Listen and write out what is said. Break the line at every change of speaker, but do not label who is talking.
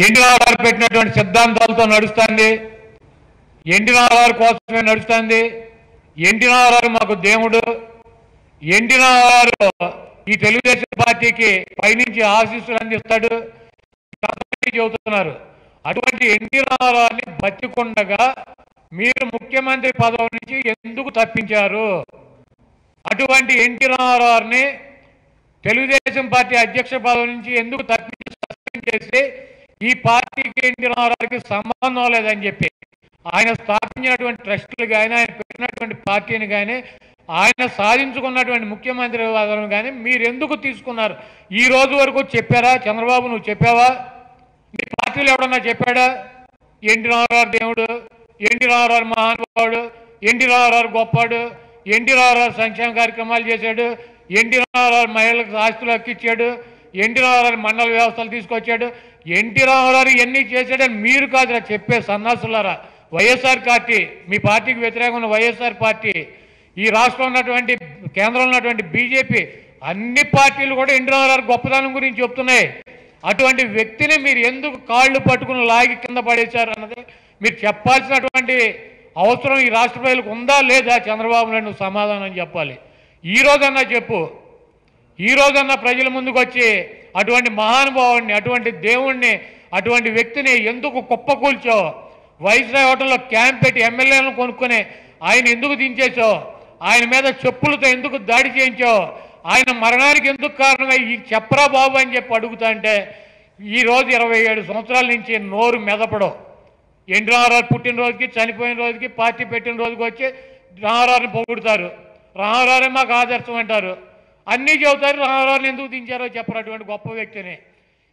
ఎన్టీఆర్ పెట్టినటువంటి సిద్ధాంతాలతో నడుస్తుంది. ఎన్టీఆర్ కోసమే నడుస్తుంది. ఎన్టీఆర్ మాకు దేవుడు. ఎన్టీఆర్ ఈ తెలుగుదేశం పార్టీకి పైనుంచి ఆశీస్సులు అందిస్తాడు చెబుతున్నారు. అటువంటి ఎన్టీఆర్ని బతికుండగా మీరు ముఖ్యమంత్రి పదవి నుంచి ఎందుకు తప్పించారు? అటువంటి ఎన్టీఆర్ని తెలుగుదేశం పార్టీ అధ్యక్ష పదవి నుంచి ఎందుకు తప్పించి సస్పెండ్ చేసి ఈ పార్టీకి ఎన్టీఆర్కి సంబంధం లేదని చెప్పి ఆయన స్థాపించినటువంటి ట్రస్టులు కానీ ఆయన పెట్టినటువంటి పార్టీని కానీ ఆయన సాధించుకున్నటువంటి ముఖ్యమంత్రి పదవిని కానీ మీరు ఎందుకు తీసుకున్నారు? ఈ రోజు వరకు చెప్పారా? చంద్రబాబు నువ్వు చెప్పావా? మీ పార్టీలో ఎవడన్నా చెప్పాడా? ఎన్టీఆర్ దేవుడు, ఎన్టీఆర్ మహానుభావుడు, ఎన్టీఆర్ గొప్పవాడు, ఎన్టీఆర్ సంక్షేమ కార్యక్రమాలు చేశాడు, ఎన్టీఆర్ మహిళలకు ఆస్తులు హక్కిచ్చాడు, ఎన్టీఆర్ మండల వ్యవస్థలు తీసుకొచ్చాడు, ఎన్టీఆర్ ఇవన్నీ చేశాడని మీరు కాదురా చెప్పే సన్నాసులారా. వైఎస్ఆర్ పార్టీ, మీ పార్టీకి వ్యతిరేకమైన వైఎస్ఆర్ పార్టీ, ఈ రాష్ట్రంలో ఉన్నటువంటి కేంద్రంలో ఉన్నటువంటి బీజేపీ, అన్ని పార్టీలు కూడా ఎన్టీఆర్ గొప్పదనం గురించి చెప్తున్నాయి. అటువంటి వ్యక్తిని మీరు ఎందుకు కాళ్ళు పట్టుకుని లాగి కింద పడేశారు అన్నది మీరు చెప్పాల్సినటువంటి అవసరం ఈ రాష్ట్ర ప్రజలకు ఉందా లేదా? చంద్రబాబు నాయుడు నువ్వు సమాధానం చెప్పాలి. ఈ రోజన్నా చెప్పు. ఈ రోజన్నా ప్రజల ముందుకు వచ్చి అటువంటి మహానుభావుడిని, అటువంటి దేవుణ్ణి, అటువంటి వ్యక్తిని ఎందుకు కుప్పకూల్చావు? వైస్రాయ్ హోటల్లో క్యాంప్ పెట్టి ఎమ్మెల్యేలను కొనుక్కొని ఆయన ఎందుకు దించేసావు? ఆయన మీద చెప్పులతో ఎందుకు దాడి చేయించావు? ఆయన మరణానికి ఎందుకు కారణమై ఈ చెప్పరా బాబు అని చెప్పి అడుగుతా అంటే ఈరోజు 27 సంవత్సరాల నుంచి నోరు మెదపడం. ఎన్టీఆర్ పుట్టినరోజుకి, చనిపోయిన రోజుకి, పార్టీ పెట్టిన రోజుకి వచ్చి రామారావుని పొగుడుతారు. రామారావునే మాకు ఆదర్శం అంటారు. అన్నీ చెబుతారు. రామారావుని ఎందుకు దించారో చెప్పరు. అటువంటి గొప్ప వ్యక్తిని